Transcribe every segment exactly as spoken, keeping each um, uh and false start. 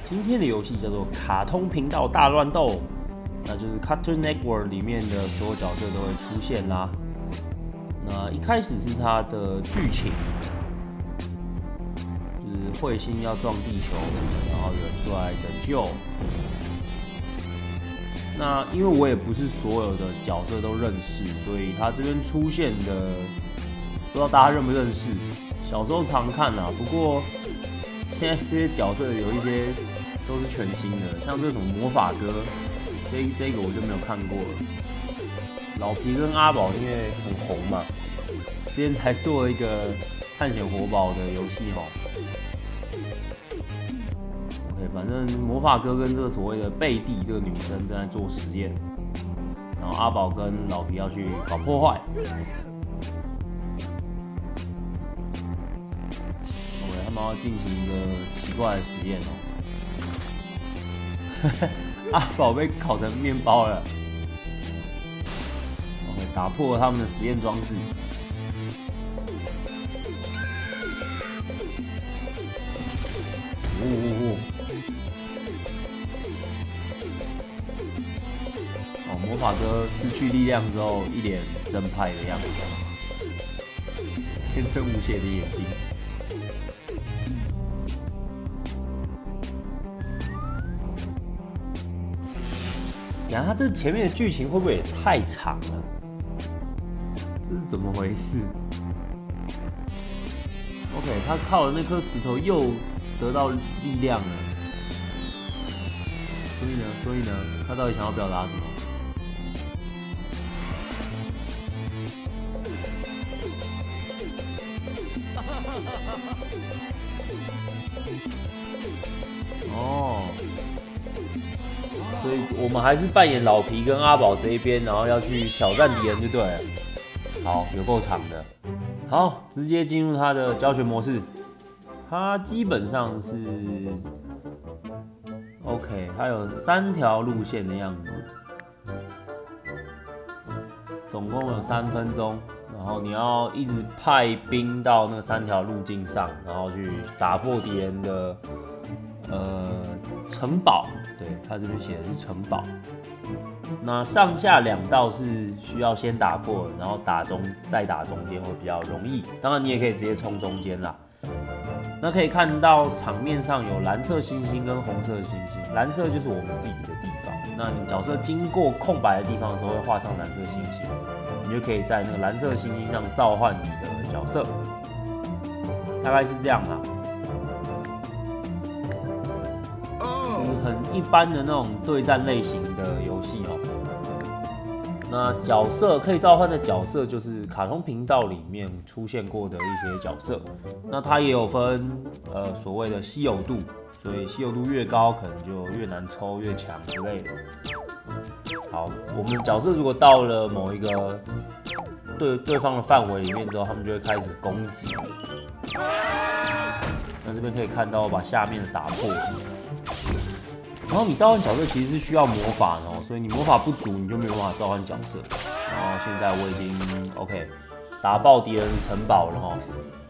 今天的游戏叫做卡通频道大乱斗，那就是 Cartoon Network 里面的所有角色都会出现啦。那一开始是它的剧情，就是彗星要撞地球，然后有人出来拯救。那因为我也不是所有的角色都认识，所以他这边出现的不知道大家认不认识。小时候常看啊，不过现在这些角色有一些都是全新的，像这什么魔法哥，这这个我就没有看过了。老皮跟阿宝因为很红嘛，之前才做了一个探险活宝的游戏哈。OK， 反正魔法哥跟这个所谓的贝蒂这个女生正在做实验，然后阿宝跟老皮要去搞破坏。OK， 他们要进行一个奇怪的实验哦。阿宝被烤成面包了。OK， 打破了他们的实验装置。呜呜呜！哦，魔法哥失去力量之后，一脸正派的样子，天真无邪的眼睛。然后他这前面的剧情会不会也太长了？这是怎么回事 ？OK， 他靠了那颗石头又得到力量了，所以呢，所以呢，他到底想要表达什么？哦。所以我们还是扮演老皮跟阿宝这一边，然后要去挑战敌人就对了。好，有够长的。好，直接进入它的教学模式。它基本上是 OK， 它有三条路线的样子，总共有三分钟。然后你要一直派兵到那三条路径上，然后去打破敌人的呃城堡。对，他这边写的是城堡。那上下两道是需要先打破，然后打中再打中间会比较容易。当然你也可以直接冲中间啦。那可以看到场面上有蓝色星星跟红色星星，蓝色就是我们自己的地方。那你角色经过空白的地方的时候会画上蓝色星星，你就可以在那个蓝色星星上召唤你的角色，大概是这样啦。很一般的那种对战类型的游戏哦。那角色可以召唤的角色就是卡通频道里面出现过的一些角色。那它也有分呃所谓的稀有度，所以稀有度越高，可能就越难抽、越强之类的。好，我们角色如果到了某一个对对方的范围里面之后，他们就会开始攻击。那这边可以看到，我把下面的打破。然后你召唤角色其实是需要魔法的哦，所以你魔法不足，你就没有办法召唤角色。然后现在我已经 OK 打爆敌人的城堡了哈。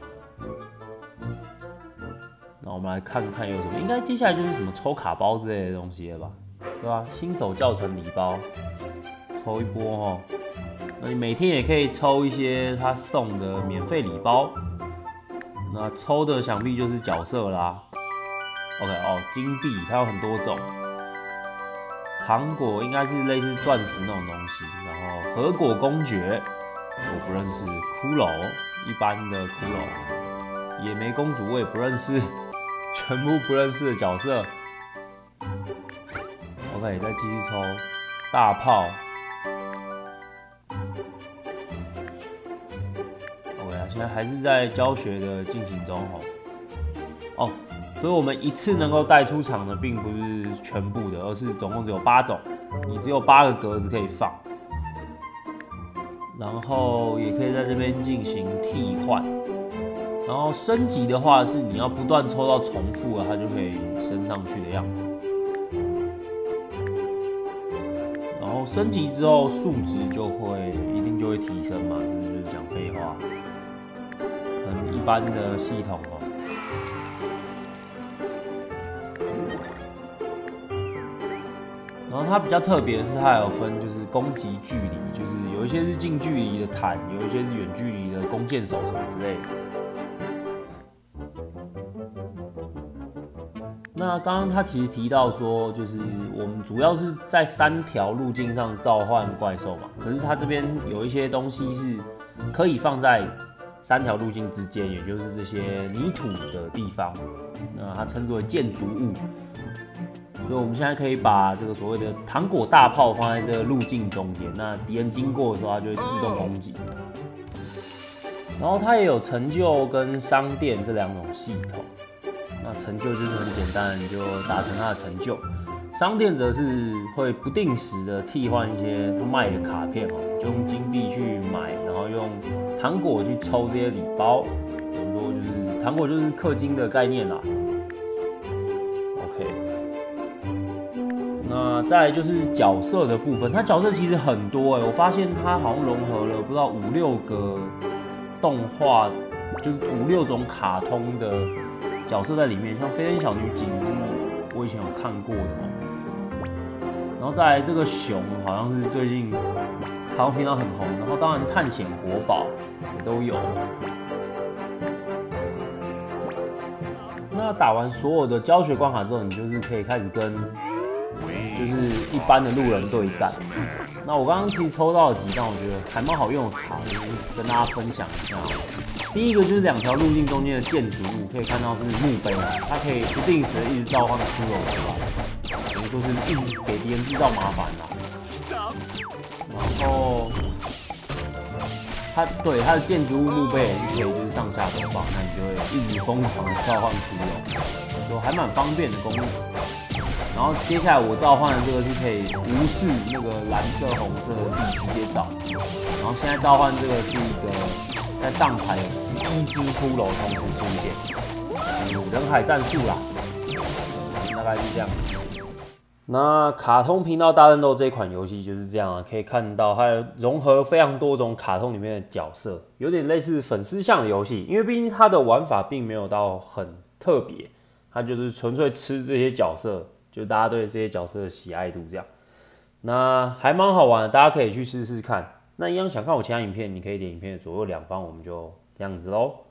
那我们来看看有什么，应该接下来就是什么抽卡包之类的东西了吧，对吧？新手教程礼包，抽一波哈。那你每天也可以抽一些他送的免费礼包。那抽的想必就是角色啦。OK 哦，金币它有很多种，糖果应该是类似钻石那种东西，然后核果公爵我不认识，骷髅一般的骷髅，野莓公主我也不认识，全部不认识的角色。OK， 再继续抽大炮。OK， 现在还是在教学的进行中哦。哦。所以我们一次能够带出场的并不是全部的，而是总共只有八种，你只有八个格子可以放，然后也可以在这边进行替换。然后升级的话是你要不断抽到重复了，它就可以升上去的样子。然后升级之后数值就会一定就会提升嘛，这就是讲废话。很一般的系统哦。 然后它比较特别的是，它还有分就是攻击距离，就是有一些是近距离的坦，有一些是远距离的弓箭手什么之类的。那刚刚他其实提到说，就是我们主要是在三条路径上召唤怪兽嘛，可是他这边有一些东西是可以放在三条路径之间，也就是这些泥土的地方，那它称之为建筑物。所以我们现在可以把这个所谓的糖果大炮放在这个路径中间，那敌人经过的时候，它就会自动攻击。然后它也有成就跟商店这两种系统。那成就就是很简单，你就达成它的成就。商店则是会不定时的替换一些他卖的卡片哦，就用金币去买，然后用糖果去抽这些礼包。比如说就是糖果就是氪金的概念啦。那再来就是角色的部分，它角色其实很多哎、欸，我发现它好像融合了不知道五六个动画，就是五六种卡通的角色在里面，像飞天小女警是我以前有看过的哦。然后再来这个熊好像是最近卡通频道很红，然后当然探险国宝也都有。那打完所有的教学关卡之后，你就是可以开始跟就是一般的路人对战。那我刚刚其实抽到了几张我觉得还蛮好用的卡，就是跟大家分享一下。第一个就是两条路径中间的建筑物，可以看到是墓碑，它可以不定时的一直召唤骷髅出来，等于说是一直给敌人制造麻烦啦。然后它对它的建筑物墓碑也是可以就是上下走放，那你就会一直疯狂的召唤骷髅，就还蛮方便的功能。然后接下来我召唤的这个是可以无视那个蓝色、红色的地直接召。然后现在召唤这个是一个在上排有十一只骷髅同时出现，有人海战术啦，大概是这样。那卡通频道大乱斗这一款游戏就是这样啊，可以看到它融合非常多种卡通里面的角色，有点类似粉丝向的游戏，因为毕竟它的玩法并没有到很特别，它就是纯粹吃这些角色。就大家对这些角色的喜爱度这样，那还蛮好玩的，大家可以去试试看。那一样想看我其他影片，你可以点影片的左右两方，我们就这样子喽。